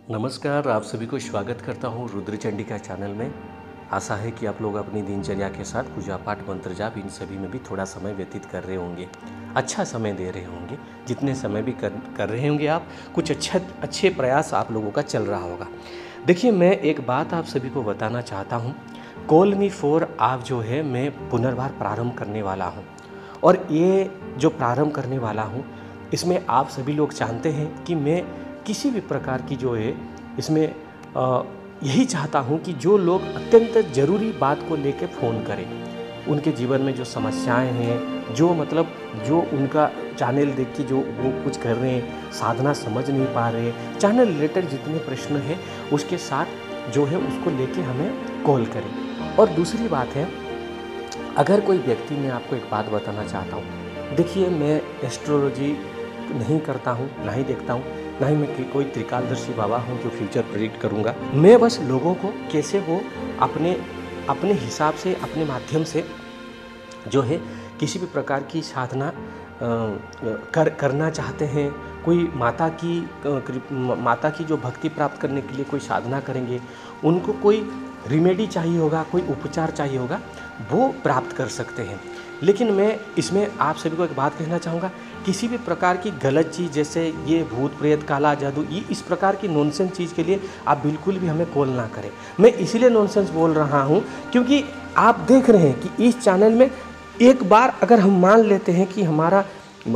नमस्कार, आप सभी को स्वागत करता हूँ रुद्र चंडिका चैनल में। आशा है कि आप लोग अपनी दिनचर्या के साथ पूजा पाठ मंत्र जाप इन सभी में भी थोड़ा समय व्यतीत कर रहे होंगे, अच्छा समय दे रहे होंगे। जितने समय भी कर रहे होंगे आप, कुछ अच्छे प्रयास आप लोगों का चल रहा होगा। देखिए, मैं एक बात आप सभी को बताना चाहता हूँ। कॉल मी फॉर आप जो है मैं पुनर्बार प्रारंभ करने वाला हूँ, और ये जो प्रारंभ करने वाला हूँ इसमें आप सभी लोग जानते हैं कि मैं किसी भी प्रकार की जो है इसमें यही चाहता हूँ कि जो लोग अत्यंत ज़रूरी बात को लेकर फ़ोन करें, उनके जीवन में जो समस्याएं हैं, जो जो उनका चैनल देख के जो वो कुछ कर रहे हैं, साधना समझ नहीं पा रहे, चैनल रिलेटेड जितने प्रश्न हैं उसके साथ जो है उसको लेके हमें कॉल करें। और दूसरी बात है, अगर कोई व्यक्ति, मैं आपको एक बात बताना चाहता हूँ। देखिए, मैं एस्ट्रोलॉजी नहीं करता हूँ, ना ही देखता हूँ, ना ही मैं कोई त्रिकालदर्शी बाबा हूँ जो फ्यूचर प्रेडिक्ट करूँगा। मैं बस लोगों को कैसे वो अपने हिसाब से, अपने माध्यम से जो है किसी भी प्रकार की साधना करना चाहते हैं। कोई माता की जो भक्ति प्राप्त करने के लिए कोई साधना करेंगे, उनको कोई रिमेडी चाहिए होगा, कोई उपचार चाहिए होगा, वो प्राप्त कर सकते हैं। लेकिन मैं इसमें आप सभी को एक बात कहना चाहूँगा, किसी भी प्रकार की गलत चीज़, जैसे ये भूत प्रेत काला जादू, ये इस प्रकार की नॉनसेंस चीज़ के लिए आप बिल्कुल भी हमें कॉल ना करें। मैं इसीलिए नॉनसेंस बोल रहा हूँ क्योंकि आप देख रहे हैं कि इस चैनल में एक बार अगर हम मान लेते हैं कि हमारा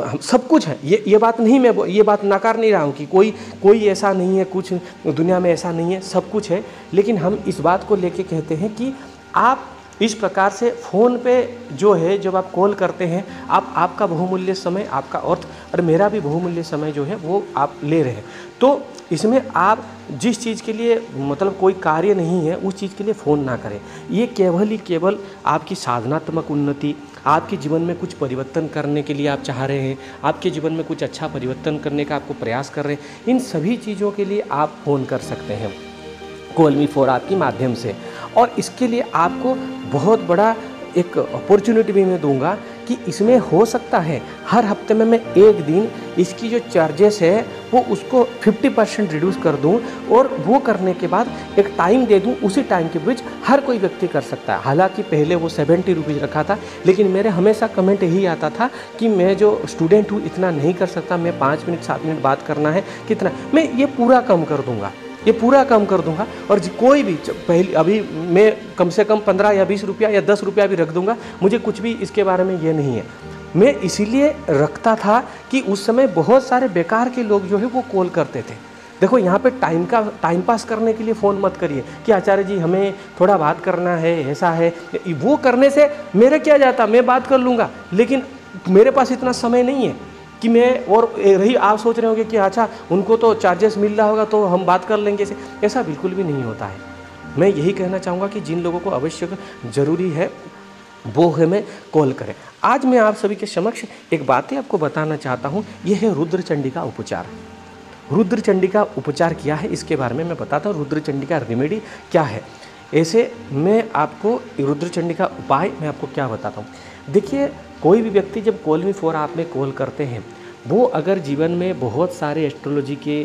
सब कुछ है, ये बात नहीं, मैं ये बात नकार नहीं रहा हूँ कि कोई ऐसा नहीं है, कुछ दुनिया में ऐसा नहीं है, सब कुछ है। लेकिन हम इस बात को लेके कहते हैं कि आप इस प्रकार से फ़ोन पे जो है, जब आप कॉल करते हैं, आपका बहुमूल्य समय, आपका अर्थ और मेरा भी बहुमूल्य समय जो है वो आप ले रहे हैं। तो इसमें आप जिस चीज़ के लिए कोई कार्य नहीं है, उस चीज़ के लिए फ़ोन ना करें। ये केवल आपकी साधनात्मक उन्नति, आपके जीवन में कुछ परिवर्तन करने के लिए आप चाह रहे हैं, आपके जीवन में कुछ अच्छा परिवर्तन करने का आपको प्रयास कर रहे हैं, इन सभी चीज़ों के लिए आप फ़ोन कर सकते हैं कॉल मी फॉर आपके माध्यम से। और इसके लिए आपको बहुत बड़ा एक अपॉर्चुनिटी भी मैं दूंगा कि इसमें हो सकता है हर हफ्ते में मैं एक दिन इसकी जो चार्जेस है वो उसको 50% रिड्यूस कर दूं, और वो करने के बाद एक टाइम दे दूं, उसी टाइम के बीच हर कोई व्यक्ति कर सकता है। हालांकि पहले वो 70 रुपीज़ रखा था, लेकिन मेरे हमेशा कमेंट यही आता था कि मैं जो स्टूडेंट हूँ इतना नहीं कर सकता, मैं 5 मिनट 7 मिनट बात करना है, कितना, मैं ये पूरा कम कर दूँगा, ये पूरा कम कर दूंगा। और कोई भी पहले, अभी मैं कम से कम 15 या 20 रुपया या 10 रुपया भी रख दूंगा, मुझे कुछ भी इसके बारे में ये नहीं है। मैं इसीलिए रखता था कि उस समय बहुत सारे बेकार के लोग जो है वो कॉल करते थे। देखो, यहाँ पे टाइम पास करने के लिए फ़ोन मत करिए कि आचार्य जी हमें थोड़ा बात करना है, ऐसा है। वो करने से मेरे क्या जाता, मैं बात कर लूँगा, लेकिन मेरे पास इतना समय नहीं है कि मैं, और रही आप सोच रहे होंगे कि अच्छा उनको तो चार्जेस मिल रहा होगा तो हम बात कर लेंगे, ऐसा बिल्कुल भी नहीं होता है। मैं यही कहना चाहूँगा कि जिन लोगों को आवश्यक ज़रूरी है वो हमें कॉल करें। आज मैं आप सभी के समक्ष एक बात ही आपको बताना चाहता हूँ, यह है रुद्र चंडिका उपचार। रुद्र चंडिका उपचार क्या है, इसके बारे में मैं बताता हूँ। रुद्र चंडिका रेमेडी क्या है, ऐसे मैं आपको रुद्र चंडिका उपाय मैं आपको क्या बताता हूँ। देखिए, कोई भी व्यक्ति जब कॉल मी फॉर आप में कॉल करते हैं, वो अगर जीवन में बहुत सारे एस्ट्रोलॉजी के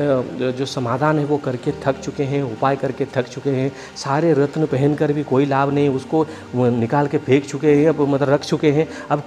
जो समाधान है वो करके थक चुके हैं, उपाय करके थक चुके हैं, सारे रत्न पहनकर भी कोई लाभ नहीं, उसको निकाल के फेंक चुके हैं, अब रख चुके हैं, अब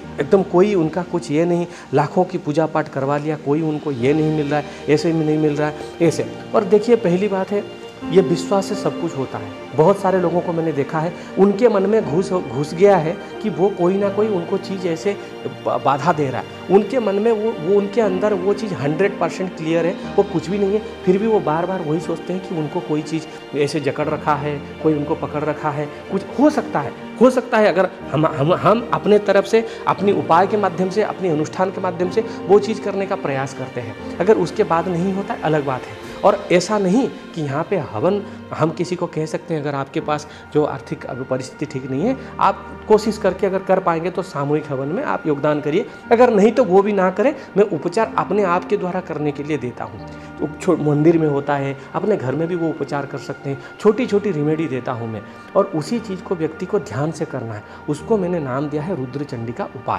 कोई उनका कुछ ये नहीं, लाखों की पूजा पाठ करवा लिया, कोई उनको ये नहीं मिल रहा है, ऐसे में नहीं मिल रहा है, ऐसे। और देखिए, पहली बात है, ये विश्वास से सब कुछ होता है। बहुत सारे लोगों को मैंने देखा है, उनके मन में घुस गया है कि वो कोई ना कोई उनको चीज़ ऐसे बाधा दे रहा है। उनके मन में वो उनके अंदर वो चीज़ 100% क्लियर है, वो कुछ भी नहीं है, फिर भी वो बार बार वही सोचते हैं कि उनको कोई चीज़ ऐसे जकड़ रखा है, कोई उनको पकड़ रखा है, कुछ हो सकता है। अगर हम अपने तरफ से, अपनी उपाय के माध्यम से, अपने अनुष्ठान के माध्यम से वो चीज़ करने का प्रयास करते हैं, अगर उसके बाद नहीं होता अलग बात है। और ऐसा नहीं कि यहाँ पे हवन हम किसी को कह सकते हैं, अगर आपके पास जो आर्थिक परिस्थिति ठीक नहीं है, आप कोशिश करके अगर कर पाएंगे तो सामूहिक हवन में आप योगदान करिए, अगर नहीं तो वो भी ना करें। मैं उपचार अपने आप के द्वारा करने के लिए देता हूँ। मंदिर में होता है, अपने घर में भी वो उपचार कर सकते हैं, छोटी छोटी रेमेडी देता हूँ मैं, और उसी चीज़ को व्यक्ति को ध्यान से करना है। उसको मैंने नाम दिया है रुद्र चंडिका उपाय।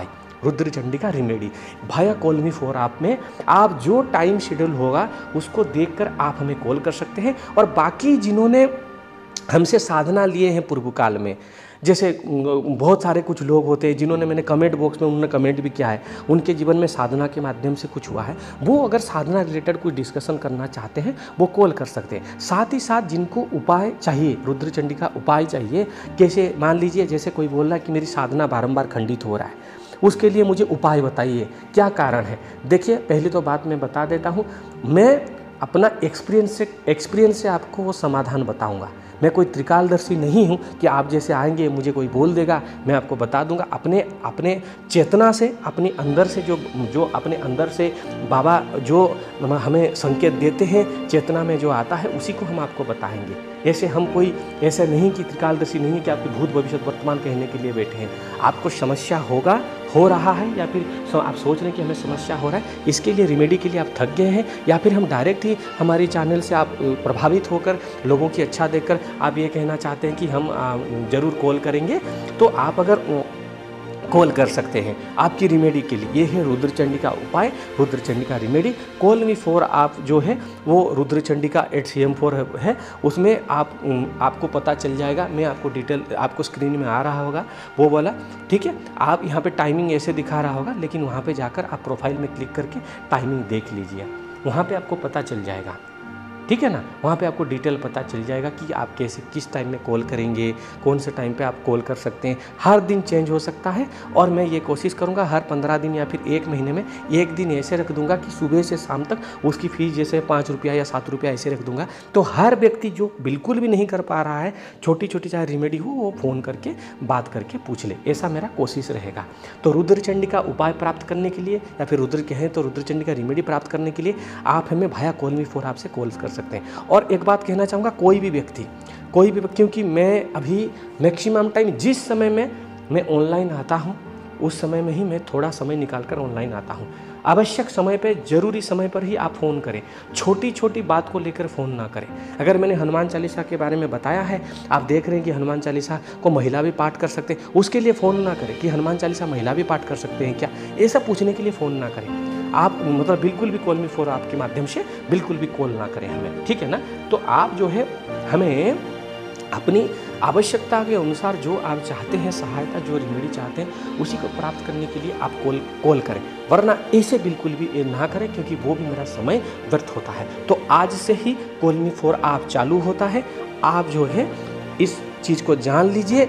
रुद्र चंडी का रेमेडी भाया कॉल मी फॉर आप में आप जो टाइम शेड्यूल होगा उसको देखकर आप हमें कॉल कर सकते हैं। और बाकी जिन्होंने हमसे साधना लिए हैं पूर्व काल में, जैसे बहुत सारे कुछ लोग होते हैं जिन्होंने, मैंने कमेंट बॉक्स में उन्होंने कमेंट भी किया है, उनके जीवन में साधना के माध्यम से कुछ हुआ है, वो अगर साधना रिलेटेड कोई डिस्कशन करना चाहते हैं वो कॉल कर सकते हैं। साथ ही साथ जिनको उपाय चाहिए, रुद्र चंडी का उपाय चाहिए, कैसे, मान लीजिए जैसे कोई बोल रहा है कि मेरी साधना बारंबार खंडित हो रहा है, उसके लिए मुझे उपाय बताइए, क्या कारण है। देखिए पहली तो बात मैं बता देता हूँ, मैं अपना एक्सपीरियंस से आपको वो समाधान बताऊंगा। मैं कोई त्रिकालदर्शी नहीं हूँ कि आप जैसे आएंगे मुझे कोई बोल देगा मैं आपको बता दूंगा। अपने चेतना से, अपने अंदर से जो अपने अंदर से बाबा जो हमें संकेत देते हैं, चेतना में जो आता है उसी को हम आपको बताएंगे। ऐसे हम कोई ऐसे नहीं कि त्रिकालदर्शी नहीं कि आपके भूत भविष्य वर्तमान कहने के लिए बैठे हैं। आपको समस्या हो रहा है या फिर आप सोच रहे हैं कि हमें समस्या हो रहा है, इसके लिए रेमेडी के लिए आप थक गए हैं, या फिर हम डायरेक्ट ही हमारी चैनल से आप प्रभावित होकर लोगों की अच्छा देखकर आप ये कहना चाहते हैं कि हम ज़रूर कॉल करेंगे, तो आप अगर कॉल कर सकते हैं आपकी रेमेडी के लिए। ये है रुद्र चंडी का उपाय, रुद्र चंडी का रेमेडी। कॉल मी फॉर आप जो है वो रुद्र चंडी का 8CM4 है, उसमें आपको पता चल जाएगा। मैं आपको डिटेल आपको स्क्रीन में आ रहा होगा वो वाला, ठीक है। आप यहाँ पे टाइमिंग ऐसे दिखा रहा होगा, लेकिन वहाँ पे जाकर आप प्रोफाइल में क्लिक करके टाइमिंग देख लीजिए, वहाँ पे आपको पता चल जाएगा, ठीक है ना। वहाँ पे आपको डिटेल पता चल जाएगा कि आप कैसे किस टाइम में कॉल करेंगे, कौन से टाइम पे आप कॉल कर सकते हैं। हर दिन चेंज हो सकता है, और मैं ये कोशिश करूँगा हर 15 दिन या फिर 1 महीने में एक दिन ऐसे रख दूंगा कि सुबह से शाम तक उसकी फ़ीस जैसे 5 रुपया या 7 रुपया ऐसे रख दूंगा। तो हर व्यक्ति जो बिल्कुल भी नहीं कर पा रहा है, छोटी छोटी चाहे रेमेडी हो, वो फ़ोन करके बात करके पूछ ले, ऐसा मेरा कोशिश रहेगा। तो रुद्र चंडी का उपाय प्राप्त करने के लिए, या फिर रुद्र कहें तो रुद्र चंडी का रेमेडी प्राप्त करने के लिए आप हमें भाया कॉल मी फॉर आपसे कॉल कर सकते हैं। और एक बात कहना चाहूँगा, कोई भी व्यक्ति क्योंकि मैं अभी मैक्सिमम टाइम जिस समय में मैं ऑनलाइन आता हूँ उस समय में ही मैं थोड़ा समय निकाल कर ऑनलाइन आता हूँ। आवश्यक समय पे, जरूरी समय पर ही आप फ़ोन करें, छोटी छोटी बात को लेकर फ़ोन ना करें। अगर मैंने हनुमान चालीसा के बारे में बताया है, आप देख रहे हैं कि हनुमान चालीसा को महिला भी पाठ कर सकते हैं, उसके लिए फ़ोन ना करें कि हनुमान चालीसा महिला भी पाठ कर सकते हैं क्या, ऐसा पूछने के लिए फ़ोन ना करें आप। मतलब बिल्कुल भी कॉल मी फॉर आपके माध्यम से बिल्कुल भी कॉल ना करें हमें, ठीक है ना। तो आप जो है हमें अपनी आवश्यकता के अनुसार जो आप चाहते हैं सहायता, जो रेमेडी चाहते हैं, उसी को प्राप्त करने के लिए आप कॉल करें, वरना ऐसे बिल्कुल भी ना करें, क्योंकि वो भी मेरा समय व्यर्थ होता है। तो आज से ही कॉल मी फॉर आप चालू होता है। आप जो है इस चीज़ को जान लीजिए,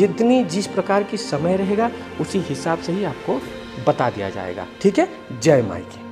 जिस प्रकार की समय रहेगा उसी हिसाब से ही आपको बता दिया जाएगा, ठीक है। जय माई की।